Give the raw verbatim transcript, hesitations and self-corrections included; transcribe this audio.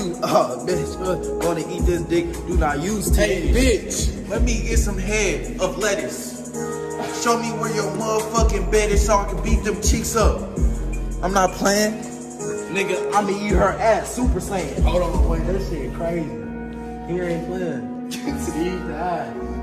use, uh, bitch, uh, gonna eat this dick, do not use titties. Hey, bitch, let me get some head of lettuce. Show me where your motherfucking bed is so I can beat them cheeks up. I'm not playing. Nigga, I'ma eat her ass, Super Saiyan. Hold on. Boy, that shit crazy. He ain't playing. Eat the ass.